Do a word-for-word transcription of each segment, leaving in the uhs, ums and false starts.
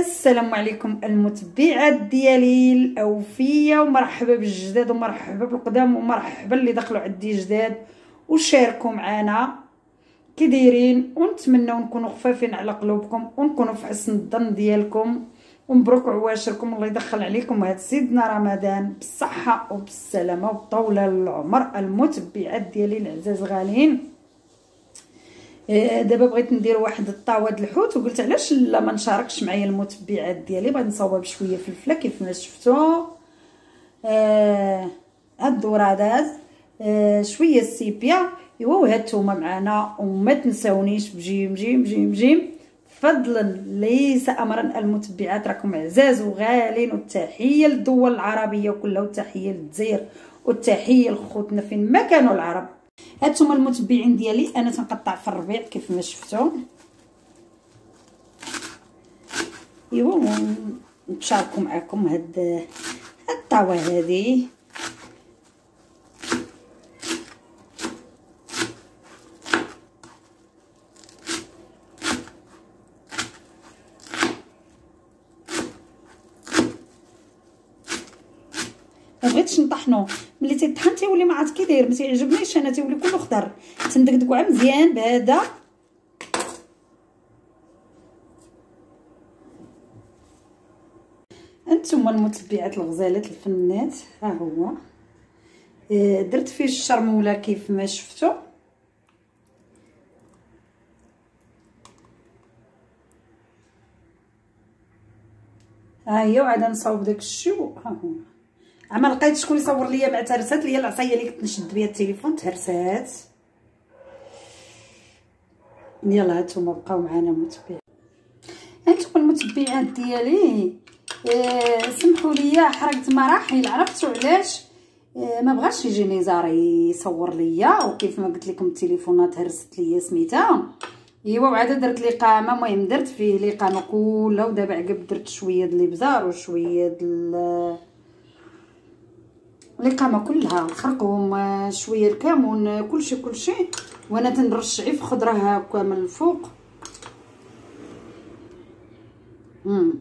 السلام عليكم المتبعات ديالي الاوفيه، ومرحبا بالجداد ومرحبا بالقدام ومرحبا اللي دخلوا عندي جداد وشاركوا معنا كي دايرين. ونتمنوا نكونوا خفافين على قلوبكم ونكونوا في حسن الظن ديالكم، ومبروك عواشركم. الله يدخل عليكم هاد سيدنا رمضان بالصحه وبالسلامه وطول العمر. المتبعات ديالي العزاز غاليين، دابا بغيت ندير واحد الطاوه د الحوت، وقلت علاش لا ما نشاركش معايا المتبعات ديالي. بغيت نصاوب شويه فلفله كيف ما شفتوا، آه هاد الدورادات، آه شويه السيبيا، ايوا وهاد الثومه معنا. وما تنساونيش بجيم جيم جيم جيم فضلا ليس امرا. المتبعات راكم عزاز وغالين، والتحيه للدول العربيه كلها، والتحيه للجزائر، والتحيه لخوتنا فين ما كانوا العرب. هانتوما المتبعين ديالي، انا تنقطع في الربيع كيف ما شفتوا. ايوا نشاركوا معكم هاد هاد الطاوه هذه. ما بغيتش نطحنو، ملي تيطحن تيولي ما عرفت كي داير، ما تيعجبنيش انا، تيولي كله خضر. تندقدقوا مزيان بهذا. انتم المتبعات الغزالات الفنات، ها هو درت فيه الشرموله كيف ما شفتوا. ها هي، وعاد نصاوب داك الشيء. ها هو عما لقيت شكون يصور ليا مع تهرسات ليا العصايه اللي كنت نشد بها التليفون تهرسات. يلا هانتوما بقاو معنا متبعين. هانتوما المتبعات ديالي، آه سمحوا لي حرقت مراحل، عرفتوا علاش؟ آه ما بغاش يجي نزار يصور ليا، وكيف ما قلت لكم التليفونات هرست ليا سميتها. ايوا وعاد درت لقامه، المهم درت فيه لقامه كلها. ودابا عقب درت شويه د الابزار وشويه د القامه كلها، الخرقوم، شويه الكمون، كلشي كلشي. وانا تنرش غير في خضره هكا من الفوق. امم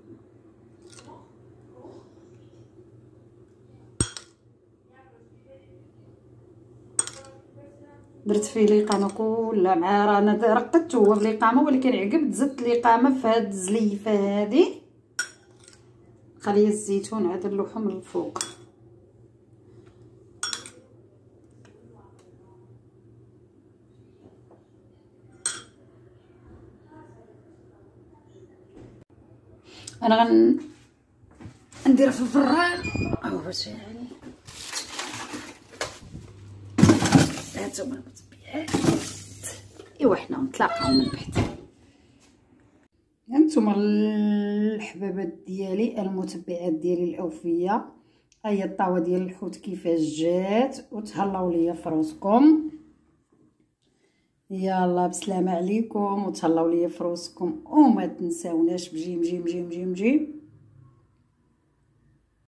درت فيه لقامه كلها مع رانا رقدت هو في لقامه، ولكن عقب زدت لقامه في هاد الزليفه هذه. خليه الزيتون عاد نلوحو من الفوق. انا غن ندير في الفران او باش يعني. هانتوما المتبعات، ايوا حنا نتلاقاو من بعد. هانتوما الحبابات ديالي المتبعات ديالي الاوفيه، هي الطاوه ديال الحوت كيفاش جات. وتهلاو ليا في راسكم. يلا بسلامه عليكم، وتهلاو ليا في راسكم، وما تنساوناش بجيم جيم جيم جيم جيم.